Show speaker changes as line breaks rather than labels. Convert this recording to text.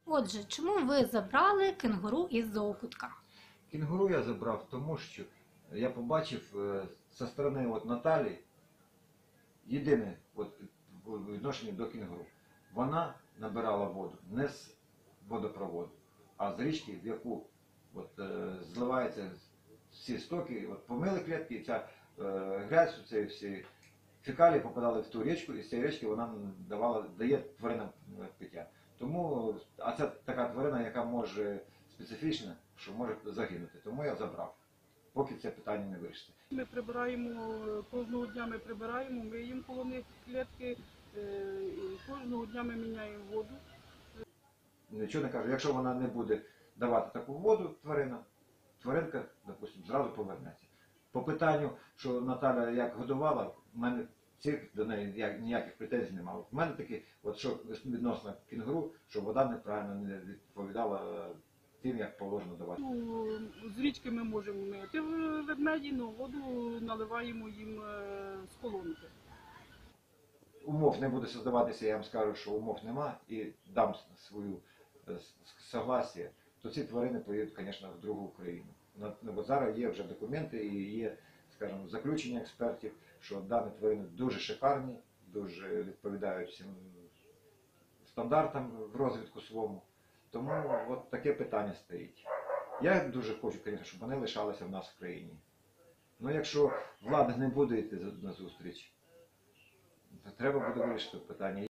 Отже, чому ви забрали кенгуру із зоокутка?
Кінгуру я забрав, тому що я побачив зі сторони Наталі єдине в відношенні до кінгуру. Вона набирала воду не з водопроводу, а з річки, в яку зливаються всі стоки, помили клітки, і ця грязь, ці всі фекалії попадали в ту річку, і з цієї річки вона дає тваринам пиття. Тому, а це така тварина, яка може специфічна, що може загинути. Тому я забрав, поки це питання не вирішиться.
Ми прибираємо, кожного дня ми прибираємо, миємо коло них клітки, і кожного дня ми міняємо воду.
Нічого не кажу, якщо вона не буде давати таку воду, тваринка, допустимо, зразу повернеться. По питанню, що Наталя як годувала, в мене до неї ніяких претензій немає. В мене такі, що відносно кінгуру, що вода неправильно не відповідала тим, як положено давати.
З річки ми можемо мити ведмеді, але воду наливаємо їм з колонки.
Умов не буде создаватися, я вам скажу, що умов нема, і дам свою согласие, то ці тварини поїдуть, звісно, в другу Україну. Бо зараз є вже документи і є, скажімо, заключення експертів, що дані тварини дуже шикарні, дуже відповідають всім стандартам в розвитку своєму. Тому таке питання стоїть. Я дуже хочу, звісно, щоб вони лишалися в нас в країні. Ну, якщо влада не буде йти на зустріч, то треба буде вирішити питання.